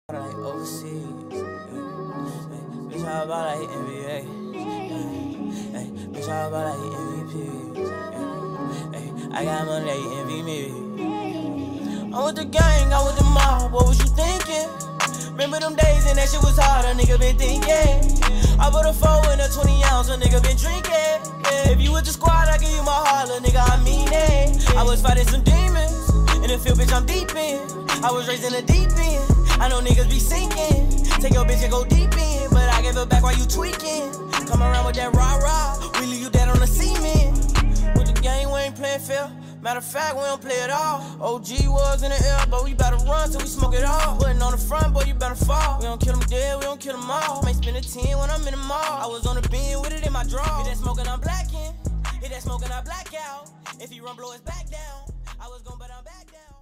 Like overseas, bitch, how about like NBA? Bitch, how about like MVP? I got money, they envy me. I'm with the gang, I'm with the mob, what was you thinking? Remember them days and that shit was hard, a nigga been thinking. I put a 4 in a 20 ounce, a nigga been drinking. If you with the squad, I give you my heart, little nigga, I mean it. I was fighting some demons, in the field, bitch, I'm deep in. I was raised in the deep end. I know niggas be sinking. Take your bitch and go deep in, but I gave her back while you tweaking. Come around with that rah-rah, we leave you dead on the cement. With the game, we ain't playing fair. Matter of fact, we don't play at all. OG was in the air, but we better run till we smoke it all. Putting on the front, boy, you better fall. We don't kill them dead, we don't kill them all. May spend a 10 when I'm in the mall. I was on the bin with it in my draw. Hit that smoking, I'm blacking. Hit that smoking, I black out. If he run, blow his back down. I was gone, but I'm back down.